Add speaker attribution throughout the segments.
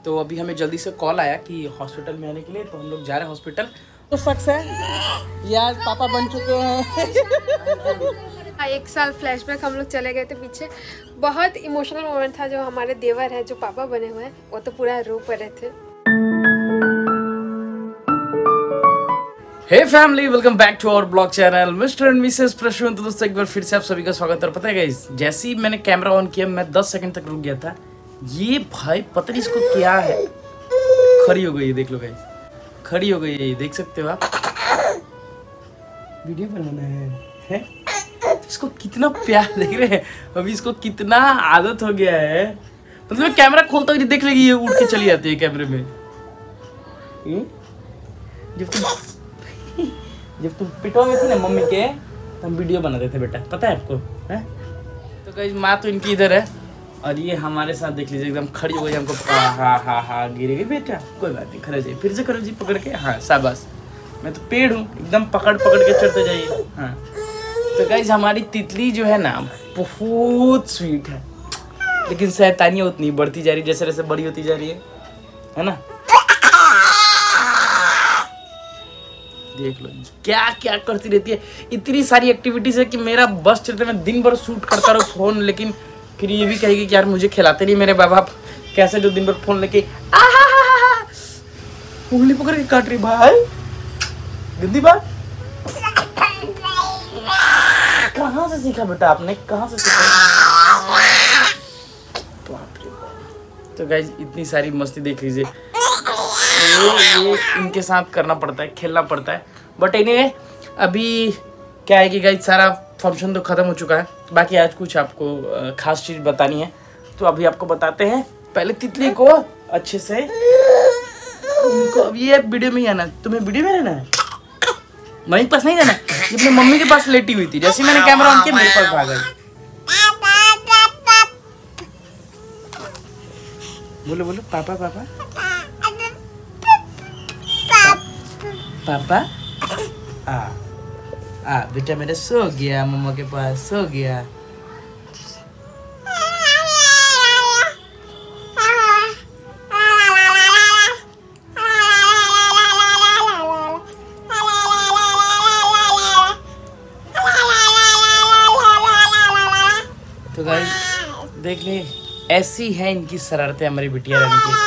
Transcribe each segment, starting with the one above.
Speaker 1: तो अभी हमें जल्दी से कॉल आया कि हॉस्पिटल में आने के लिए, तो हम लोग जा रहे हैं हॉस्पिटल। तो शख्स है यार, पापा बन चुके हैं।
Speaker 2: 1 साल फ्लैशबैक हम लोग चले गए थे पीछे। बहुत इमोशनल मोमेंट था। जो हमारे देवर है जो पापा बने हुए हैं वो तो पूरा रो पड़े थे।
Speaker 1: Hey family, welcome back to our blog channel Mr and Mrs Prashant. तो दोस्तों एक बार फिर से आप सभी का स्वागत है। पता है गाइस, जैसे ही मैंने कैमरा ऑन किया मैं 10 सेकंड तक रुक गया था। ये भाई पता नहीं इसको क्या है, खड़ी हो गई है। देख लो गाइस, खड़ी हो गई है, देख सकते हो आप। वीडियो बनाना है? इसको कितना प्यार देख रहे हैं, अभी इसको कितना आदत हो गया है। मतलब कैमरा खोलता हुआ देख लेगी, ये उड़ के चली जाती है कैमरे में। जब तुम पिटवा में थे ना मम्मी के, तो हम वीडियो बनाते थे बेटा, पता है आपको है? तो गाइस माँ तो इनकी इधर है और ये हमारे साथ देख लीजिए एकदम खड़ी हो गई। हमको हाँ गिरेगी बेटा, कोई बात नहीं, खड़े जाइए, फिर से खड़े जी पकड़ के। हाँ शाबाश, मैं तो पेड़ हूँ, एकदम पकड़ के चढ़ते जाइए। हाँ तो गाइस हमारी तितली जो है ना बहुत स्वीट है, लेकिन शैतानियाँ उतनी बढ़ती जा रही है जैसे जैसे बड़ी होती जा रही है ना। देख लो क्या क्या करती रहती है, इतनी सारी एक्टिविटीज है कि मेरा बस चलते मैं दिन भर शूट करता रहूँ फोन, लेकिन फिर ये भी कहेगी कि यार मुझे खिलाते नहीं मेरे बाप बाप। कैसे जो दिन भर फोन लेके उंगली पकड़ के काट रही भाई, गंदी बात। कहाँ से सीखा बेटा आपने, कहाँ से सीखा? तो गाइस इतनी सारी मस्ती देख लीजिए, ये इनके साथ करना पड़ता है, खेलना पड़ता है। बट एनीवे अभी क्या है कि गाइस सारा फंक्शन तो ख़त्म हो चुका है। बाकी आज कुछ आपको खास चीज़ बतानी है, तो अभी आपको बताते हैं। पहले तितली को अच्छे से उनको, अब ये वीडियो में ही आना, तुम्हें वीडियो में रहना है, मम्मी के पास नहीं रहना। ये अपने मम्मी के पास लेटी हुई थी, जैसे मैंने कैमरा ऑन किया मेरे पास भाग गई। बोलो बोलो पापा पापा पापा। बेटा मेरा सो गया, मम्मा के पास सो गया। तो गाइस देख ले, ऐसी है इनकी शरारतें हमारी बिटिया रानी की।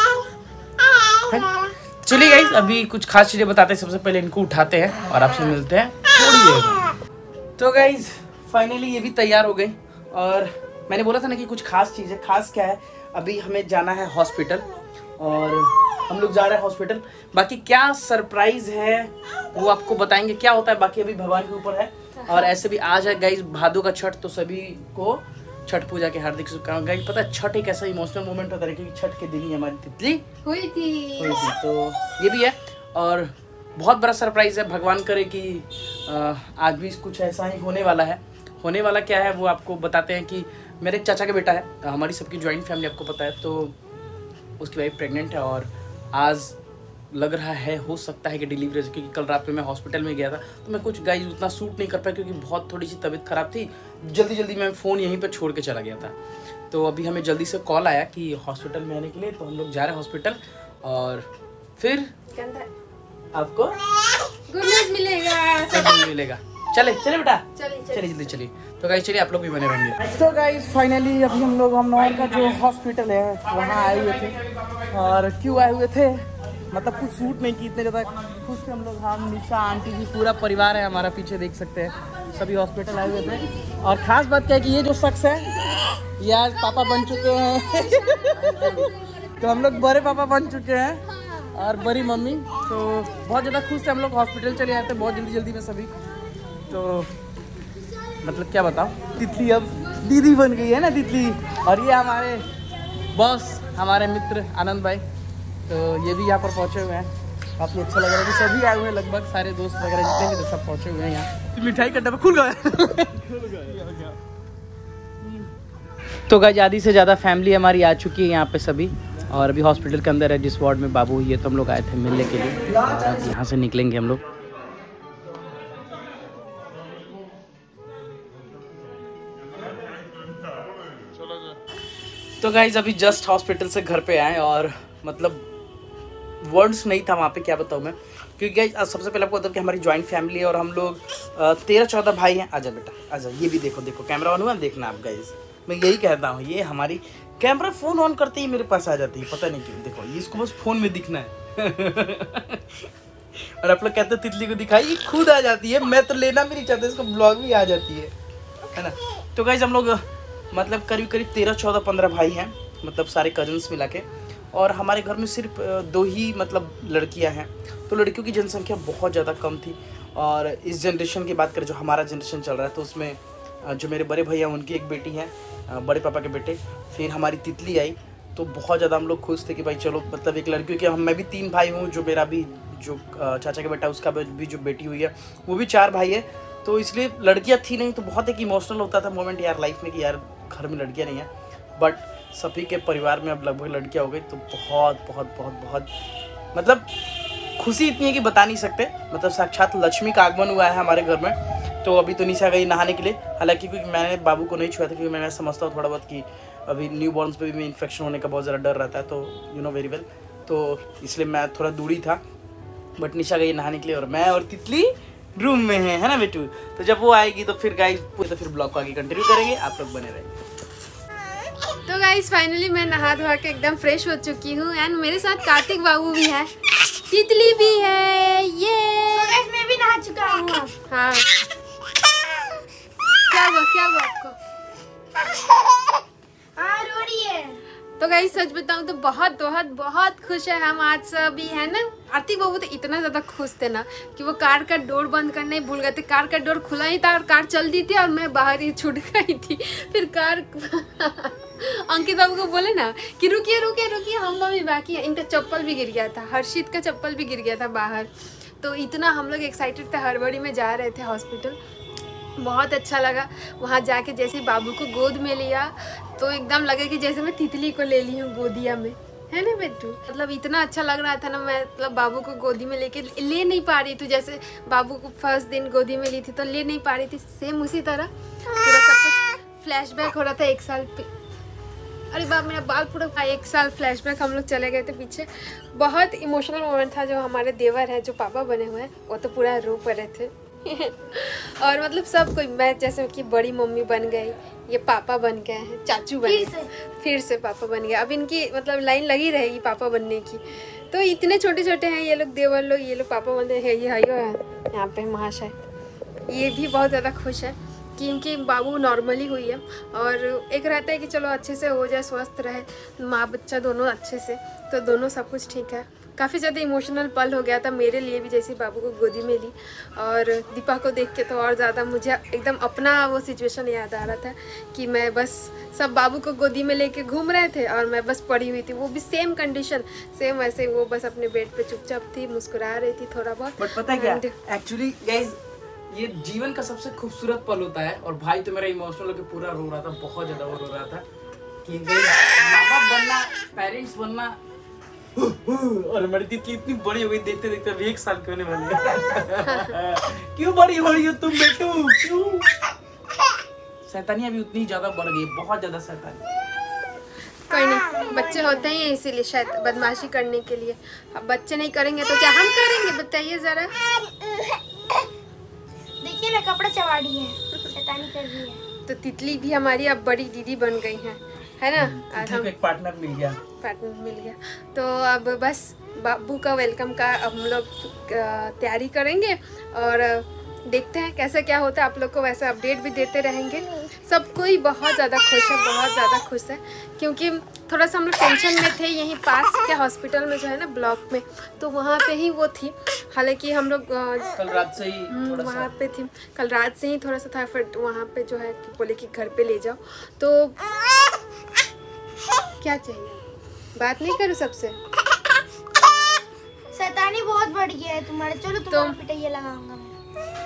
Speaker 1: चलिए गाइस अभी कुछ खास चीजें बताते हैं। सबसे पहले इनको उठाते हैं और आपसे मिलते हैं थोड़ी देर। तो गाइस फाइनली ये भी तैयार हो गई, और मैंने बोला था ना कि कुछ खास चीज़ है। खास क्या है, अभी हमें जाना है हॉस्पिटल और हम लोग जा रहे हैं हॉस्पिटल। बाकी क्या सरप्राइज है वो आपको बताएंगे क्या होता है, बाकी अभी भगवान के ऊपर है। और ऐसे भी आज है गाइस भादों का छठ, तो सभी को छठ पूजा के हार्दिक शुभकामनाएं। गाइस पता है छठ एक ऐसा इमोशनल मोमेंट होता है, क्योंकि छठ के दिन ही हमारी तितली हुई थी। तो ये भी है, और बहुत बड़ा सरप्राइज है। भगवान करे कि आज भी कुछ ऐसा ही होने वाला है। होने वाला क्या है वो आपको बताते हैं कि मेरे चाचा का बेटा है, हमारी सबकी ज्वाइंट फैमिली आपको पता है, तो उसकी वाइफ प्रेग्नेंट है और आज लग रहा है हो सकता है कि डिलीवरी, क्योंकि कल रात में मैं हॉस्पिटल में गया था तो मैं कुछ गाइस उतना शूट नहीं कर पाया, क्योंकि बहुत थोड़ी सी तबीयत खराब थी। जल्दी मैं फ़ोन यहीं पर छोड़ के चला गया था। तो अभी हमें जल्दी से कॉल आया कि हॉस्पिटल में आने के लिए, तो हम लोग जा रहे हैं हॉस्पिटल और फिर आपको
Speaker 2: गुड न्यूज़ मिलेगा,
Speaker 1: सब मिलेगा। चले बेटा, चलिए जल्दी चलिए। तो गाइस चलिए आप लोग भी बने रहेंगे। तो गाइस फाइनली अभी हम लोग हमनौर का जो हॉस्पिटल है वहाँ आए हुए थे। और क्यों आए हुए थे, मतलब कुछ शूट नहीं की, इतने ज़्यादा खुश थे हम लोग। हम निशा आंटी जी पूरा परिवार है हमारा, पीछे देख सकते हैं, सभी हॉस्पिटल आए हुए थे। और ख़ास बात क्या है कि ये जो शख्स है ये आज पापा बन चुके हैं। तो हम लोग बड़े पापा बन चुके हैं और बड़ी मम्मी, तो बहुत ज़्यादा खुश थे हम लोग। हॉस्पिटल चले आए थे बहुत जल्दी में सभी। तो मतलब क्या बताओ, तितली अब दीदी बन गई है ना तितली। और ये हमारे बॉस, हमारे मित्र आनंद भाई, तो ये भी यहाँ पर पहुँचे हुए हैं। काफ़ी अच्छा लग रहा है कि सभी आए हुए हैं, लगभग सारे दोस्त वगैरह जितने भी सब पहुँचे हुए हैं यहाँ। मिठाई का डब्बा खुल गया। तो गाइस आधी से ज़्यादा फैमिली हमारी आ चुकी है यहाँ पे सभी, और अभी हॉस्पिटल के अंदर है जिस वार्ड में बाबू, ये तो हम लोग आए थे मिलने के लिए। यहाँ से निकलेंगे हम लोग। तो गाइज अभी जस्ट हॉस्पिटल से घर पे आए और मतलब वर्ड्स नहीं था वहाँ पे, क्या बताऊँ मैं, क्योंकि गाइज सबसे पहले आपको बताऊँ कि हमारी जॉइंट फैमिली है और हम लोग 13-14 भाई हैं। आजा बेटा आजा, ये भी देखो देखो कैमरा ऑन हुआ देखना आप गाइज, मैं यही कहता हूँ, ये हमारी कैमरा फ़ोन ऑन करते ही मेरे पास आ जाती है, पता नहीं क्यों। देखो ये इसको बस फ़ोन में दिखना है और आप लोग कहते हैं तितली को दिखाई, ये खुद आ जाती है, मैं तो लेना भी नहीं चाहता, इसको ब्लॉग भी आ जाती है ना। तो गाइज हम लोग मतलब करीब 13-14-15 भाई हैं, मतलब सारे कजन्स मिला के, और हमारे घर में सिर्फ 2 ही मतलब लड़कियां हैं, तो लड़कियों की जनसंख्या बहुत ज़्यादा कम थी। और इस जनरेशन की बात करें, जो हमारा जनरेशन चल रहा है, तो उसमें जो मेरे बड़े भैया उनकी एक बेटी है, बड़े पापा के बेटे, फिर हमारी तितली आई, तो बहुत ज़्यादा हम लोग खुश थे कि भाई चलो मतलब एक लड़की के, मैं भी 3 भाई हूँ, जो मेरा भी जो चाचा का बेटा उसका भी जो बेटी हुई है वो भी 4 भाई है, तो इसलिए लड़कियाँ थी नहीं, तो बहुत एक इमोशनल होता था मोमेंट यार लाइफ में कि यार घर में लड़कियाँ नहीं है। बट सभी के परिवार में अब लगभग लड़कियाँ हो गई, तो बहुत बहुत बहुत बहुत मतलब खुशी इतनी है कि बता नहीं सकते, मतलब साक्षात लक्ष्मी का आगमन हुआ है हमारे घर में। तो अभी तो निशा गई नहाने के लिए, हालांकि क्योंकि मैंने बाबू को नहीं छुआ था, क्योंकि मैं समझता हूँ थोड़ा बहुत कि अभी न्यू बॉर्न्स पे भी इन्फेक्शन होने का बहुत ज़्यादा डर रहता है, तो यू नो वेरी वेल, तो इसलिए मैं थोड़ा दूरी था। बट निशा गई नहाने के लिए और मैं और तितली रूम में है ना बेटू। तो जब वो आएगी तो फिर गाइस तो फिर ब्लॉग को आगे कंटिन्यू करेंगे, आप लोग बने रहेंगे।
Speaker 2: तो गाइस फाइनली मैं नहा धोआ के एकदम फ्रेश हो चुकी हूँ एंड मेरे साथ कार्तिक बाबू भी है, तितली भी है, ये
Speaker 3: तो मैं भी नहा चुका हूँ।
Speaker 2: हाँ क्या हुआ आपको?
Speaker 3: हाँ रो रही है।
Speaker 2: तो गाइस सच बताऊं तो बहुत बहुत बहुत खुश है हम आज सभी, है ना। आरती बाबू तो इतना ज़्यादा खुश थे ना कि वो कार का डोर बंद करने ही भूल गए थे। कार का डोर खुला ही था और कार चल दी थी और मैं बाहर ही छूट गई थी। फिर कार अंकित बाबू को बोले ना कि रुकिए रुकिए रुकिए, हम मम्मी बाकी है। इनका चप्पल भी गिर गया था, हर्षित का चप्पल भी गिर गया था बाहर। तो इतना हम लोग एक्साइटेड थे, हड़बड़ी में जा रहे थे हॉस्पिटल। बहुत अच्छा लगा वहाँ जाके, जैसे बाबू को गोद में लिया तो एकदम लगे कि जैसे मैं तितली को ले ली हूँ गोदिया में, है ना बेटू। मतलब इतना अच्छा लग रहा था ना, मैं मतलब बाबू को गोदी में लेके ले नहीं पा रही थी। जैसे बाबू को फर्स्ट दिन गोदी में ली थी तो ले नहीं पा रही थी, सेम उसी तरह पूरा सब कुछ फ्लैशबैक हो रहा था 1 साल पे। अरे बाप, मेरा बाल पूरा 1 साल फ्लैशबैक हम लोग चले गए थे पीछे। बहुत इमोशनल मोमेंट था। जो हमारे देवर हैं, जो पापा बने हुए हैं, वो तो पूरा रो पड़े थे और मतलब सब कोई, मैं जैसे कि बड़ी मम्मी बन गई, ये पापा बन गए हैं, चाचू बन गए, फिर से पापा बन गए। अब इनकी मतलब लाइन लगी रहेगी पापा बनने की। तो इतने छोटे छोटे हैं ये लोग, देवर लोग, ये लोग पापा बनते हैं। ये हयो है यहाँ पे महाशय, ये भी बहुत ज़्यादा खुश है कि इनकी बाबू नॉर्मली हुई है। और एक रहता है कि चलो अच्छे से हो जाए, स्वस्थ रहे माँ बच्चा दोनों अच्छे से, तो दोनों सब कुछ ठीक है। काफ़ी ज़्यादा इमोशनल पल हो गया था मेरे लिए भी, जैसे बाबू को गोदी में ली और दीपा को देख के तो और ज़्यादा मुझे एकदम अपना वो सिचुएशन याद आ रहा था कि मैं बस, सब बाबू को गोदी में लेके घूम रहे थे और मैं बस पड़ी हुई थी। वो भी सेम कंडीशन, सेम वैसे, वो बस अपने बेड पे चुपचाप थी, मुस्कुरा रही थी थोड़ा बहुत।
Speaker 1: बट पता है क्या, एक्चुअली गाइस ये जीवन का सबसे खूबसूरत पल होता है। और भाई तो मेरा इमोशनल होकर पूरा रो रहा था, बहुत ज़्यादा वो रो रहा था कि माँ बाप बनना, पेरेंट्स बनना। और हमारी तितली इतनी बड़ी हो गई, देखते देखते अभी 1 साल की होने वाली है। क्यों बड़ी हो रही हो तुम बेटू, क्यों? शैतानी अभी उतनी ज्यादा बढ़ गई, बहुत ज्यादा शैतानी।
Speaker 2: कोई नहीं, बच्चे होते ही हैं इसीलिए, शायद बदमाशी करने के लिए। अब बच्चे नहीं करेंगे तो क्या हम करेंगे, बताइए जरा।
Speaker 3: देखिए ना, कपड़ा चबा रही है, शैतानी कर रही है।
Speaker 2: तो तितली भी हमारी अब बड़ी दीदी बन गई है ना। और हम
Speaker 1: एक पार्टनर मिल गया,
Speaker 2: तो अब बस बाबू का वेलकम का हम लोग तैयारी करेंगे और देखते हैं कैसा क्या होता है। आप लोग को वैसे अपडेट भी देते रहेंगे। सब कोई बहुत ज़्यादा खुश है, बहुत ज़्यादा खुश है, क्योंकि थोड़ा सा हम लोग टेंशन में थे। यहीं पास के हॉस्पिटल में जो है ना, ब्लॉक में, तो वहाँ पे ही वो थी। हालांकि हम लोग
Speaker 1: कल रात से ही
Speaker 2: वहाँ पे थी, कल रात से ही थोड़ा सा था। फिर वहाँ पे जो है कि बोले कि घर पे ले जाओ। तो क्या चाहिए, बात नहीं करो सबसे।
Speaker 3: शैतानी बहुत बढ़ गया है तुम्हारे। चलो तुम्हारा पिटाई लगाऊंगा मैं।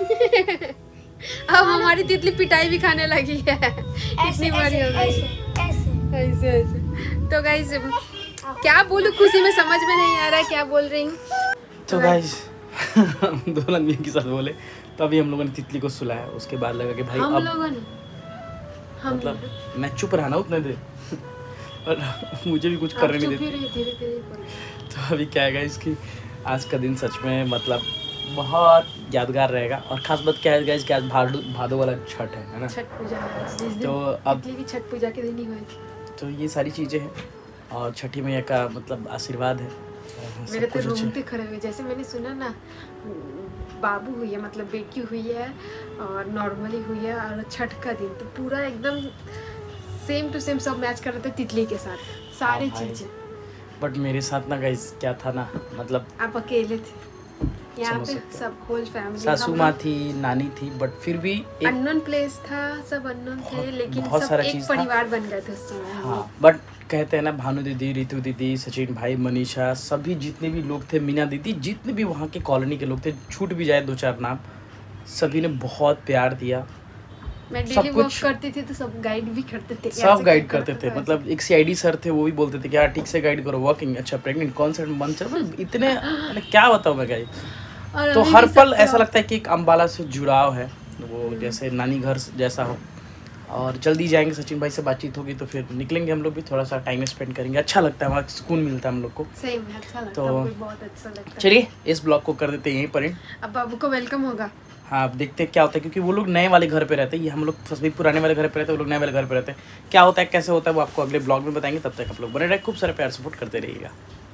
Speaker 2: अब हमारी तितली पिटाई भी खाने लगी है, इतनी बड़ी हो गई। ऐसे ऐसे। तो गाइस क्या बोलूं, खुशी में समझ में नहीं आ रहा है क्या बोल रही हूँ।
Speaker 1: तो गाइस हम दोनों आदमी के साथ बोले, तो अभी हम लोगों ने तितली को सुलाया। उसके बाद लगा कि भाई
Speaker 2: हम
Speaker 1: अब
Speaker 2: लोगों ने,
Speaker 1: मतलब मैं चुप रहा ना उतने देर, और मुझे भी कुछ करने नहीं देती।
Speaker 2: धीरे धीरे।
Speaker 1: तो अभी क्या है इसकी आज का दिन सच में मतलब बहुत यादगार रहेगा। और खास बात क्या है गाइस कि आज भादो वाला छठ है ना,
Speaker 2: छठ पूजा है जिस दिन
Speaker 1: तो अब
Speaker 2: की छठ पूजा के दिन ही हुई थी।
Speaker 1: तो ये सारी चीज़ें हैं और छठी मैया का मतलब आशीर्वाद है।
Speaker 2: मेरे तो रोंगटे खड़े हुए, जैसे मैंने सुना ना बाबू हुई है मतलब बेटी हुई है और नॉर्मली हुई है और छठ का दिन, तो पूरा एकदम सेम टू सेम सब मैच कर रहे थे तितली के साथ सारी चीजें।
Speaker 1: बट मेरे साथ ना गाइस क्या था ना, मतलब
Speaker 2: आप अकेले थे यहाँ पे, सब होल फैमिली,
Speaker 1: सासू माँ थी, नानी थी, बट फिर भी
Speaker 2: अननोन प्लेस था, सब अननोन थे, लेकिन
Speaker 1: बहुत
Speaker 2: सब
Speaker 1: सारा
Speaker 2: एक
Speaker 1: चीज़
Speaker 2: परिवार बन गए थे उस समय।
Speaker 1: हाँ, बट कहते हैं ना भानु दीदी, रितु दीदी, सचिन भाई, मनीषा, सभी जितने भी लोग थे, मीना दीदी, जितने भी वहाँ के कॉलोनी के लोग थे, छूट भी जाए 2-4 नाम, सभी ने बहुत प्यार दिया।
Speaker 2: मैं डेली वॉक करती थी तो सब गाइड भी करते थे,
Speaker 1: सब गाइड करते थे। मतलब एक सीआईडी सर थे, वो भी बोलते थे कि यार ठीक से गाइड करो, वॉकिंग अच्छा, प्रेग्नेंट कौन सा मंथ चल, इतने क्या बताऊँ मैं गाइड। तो हर पल ऐसा लगता है कि एक अम्बाला से जुड़ाव है, वो जैसे नानी घर जैसा हो। और जल्दी जाएंगे, सचिन भाई से बातचीत होगी तो फिर निकलेंगे हम लोग भी, थोड़ा सा टाइम स्पेंड करेंगे, अच्छा लगता है, वहाँ सुकून मिलता है हम लोग को।
Speaker 2: सही में अच्छा लगता
Speaker 1: तो
Speaker 2: है, बहुत अच्छा लगता है।
Speaker 1: चलिए इस ब्लॉग को कर देते हैं यहीं पर ही।
Speaker 2: अब बाबू को वेलकम होगा।
Speaker 1: हाँ, अब देखते हैं क्या होता है, क्योंकि वो लोग नए वाले घर पे रहते हैं, ये हम लोग सभी पुराने वाले घर पे रहते हैं, वो लोग नए वाले घर पे रहते हैं। क्या होता है कैसे होता है वो आपको अगले ब्लॉग में बताएंगे। तब तक आप लोग बने रहे, खूब सारे प्यार सपोर्ट करते रहिएगा।